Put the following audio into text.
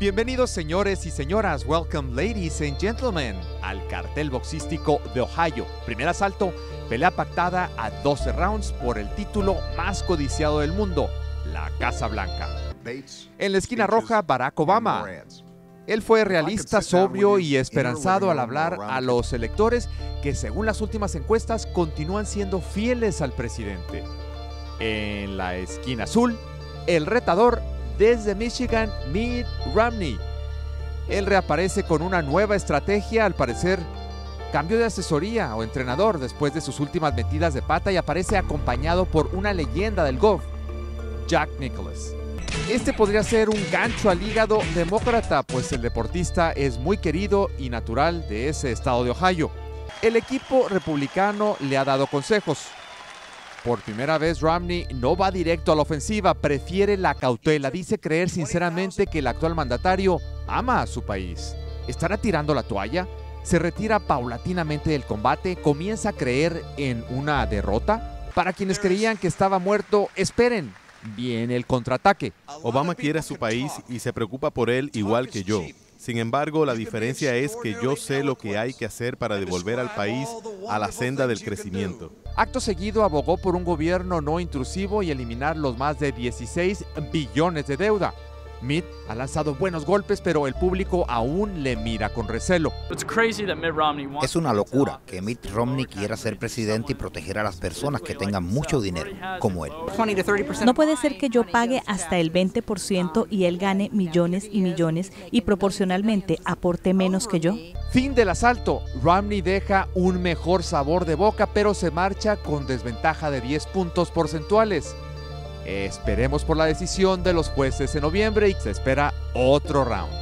Bienvenidos señores y señoras, welcome ladies and gentlemen, al cartel boxístico de Ohio. Primer asalto, pelea pactada a 12 rounds por el título más codiciado del mundo, la Casa Blanca. En la esquina roja, Barack Obama. Él fue realista, sobrio y esperanzado al hablar a los electores que, según las últimas encuestas, continúan siendo fieles al presidente. En la esquina azul, el retador desde Michigan, Mitt Romney. Él reaparece con una nueva estrategia, al parecer cambio de asesoría o entrenador después de sus últimas metidas de pata y aparece acompañado por una leyenda del golf, Jack Nicklaus. Este podría ser un gancho al hígado demócrata, pues el deportista es muy querido y natural de ese estado de Ohio. El equipo republicano le ha dado consejos. Por primera vez, Romney no va directo a la ofensiva, prefiere la cautela. Dice creer sinceramente que el actual mandatario ama a su país. ¿Estará tirando la toalla? ¿Se retira paulatinamente del combate? ¿Comienza a creer en una derrota? Para quienes creían que estaba muerto, esperen. Viene el contraataque. Obama quiere a su país y se preocupa por él igual que yo. Sin embargo, la diferencia es que yo sé lo que hay que hacer para devolver al país a la senda del crecimiento. Acto seguido, abogó por un gobierno no intrusivo y eliminar los más de 16 billones de deuda. Mitt ha lanzado buenos golpes, pero el público aún le mira con recelo. Es una locura que Mitt Romney quiera ser presidente y proteger a las personas que tengan mucho dinero, como él. No puede ser que yo pague hasta el 20% y él gane millones y millones y proporcionalmente aporte menos que yo. Fin del asalto. Romney deja un mejor sabor de boca, pero se marcha con desventaja de 10 puntos porcentuales. Esperemos por la decisión de los jueces en noviembre y se espera otro round.